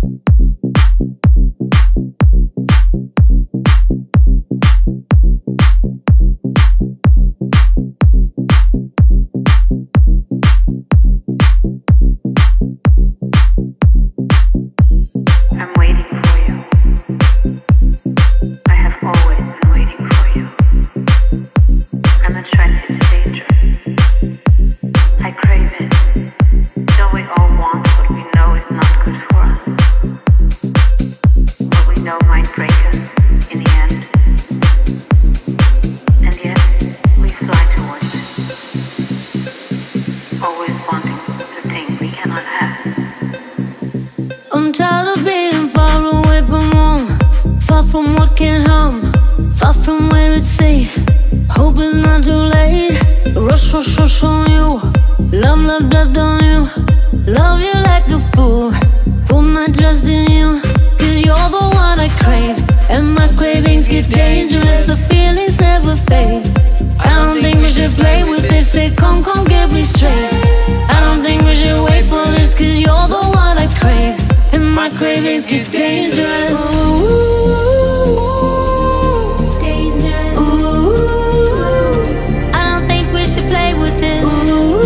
I'm tired of being far away from home, far from what can harm, far from where it's safe. Hope it's not too late. Rush, rush, rush on you. Love, love, love on you. Love you like a fool. Put my trust in you. Cause you're the one I crave, and my cravings get dangerous. The feelings never fade. I don't think we should play with this. Say come, come, get me straight. I don't think we should wait for this. Cause you're the one I crave, and my cravings get dangerous. Ooh, dangerous. Ooh, I don't think we should play with this. Ooh,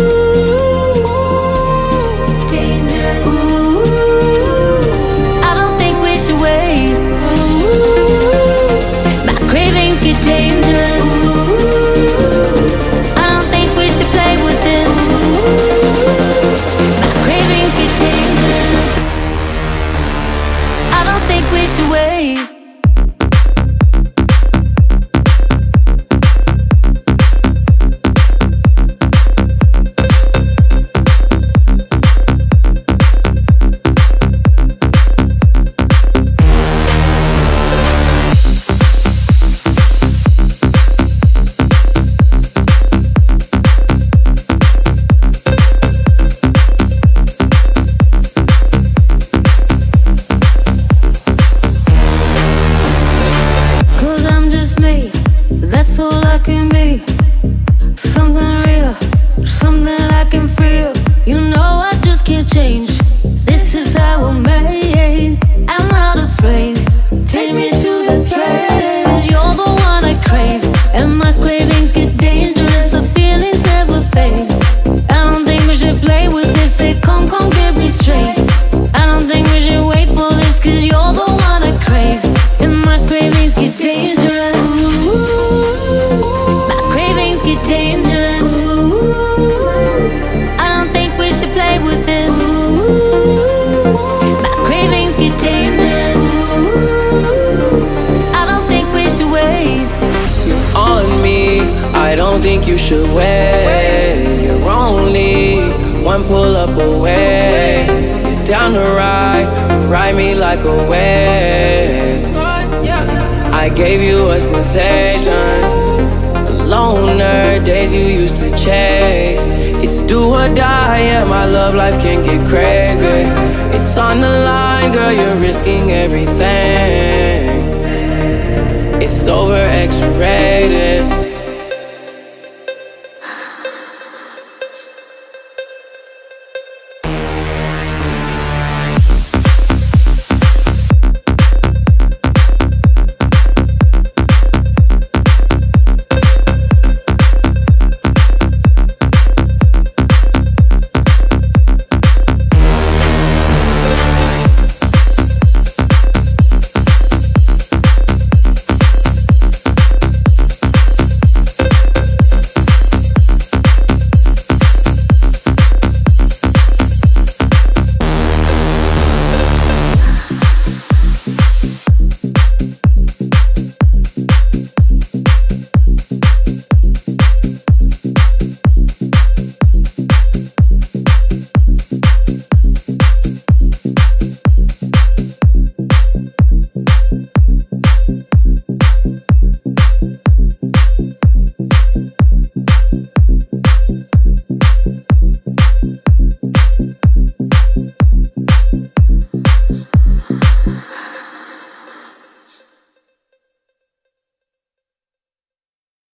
dangerous. Ooh, I don't think we should wait. Ooh, my cravings get dangerous. Ooh, I don't think we should play with this. Ooh, my cravings get dangerous. I don't think we should wait. That's all I can be. Something real, something I can feel. You know I just can't change. This is how I'm made. I'm not afraid. Take me to the place. You're the one I crave, and my cravings get dangerous. The feelings never fade. I don't think we should play with this. Say come, come, get me straight. I don't think we should wait for this. Cause you're the one I crave, and my cravings get dangerous. Get dangerous. I don't think we should play with this. My cravings get dangerous. I don't think we should wait. You're on me, I don't think you should wait. You're only one pull up away. You're down to ride me like a wave. I gave you a sensation. Loner days you used to chase. It's do or die, yeah, my love life can get crazy. It's on the line, girl, you're risking everything. It's over X-rated.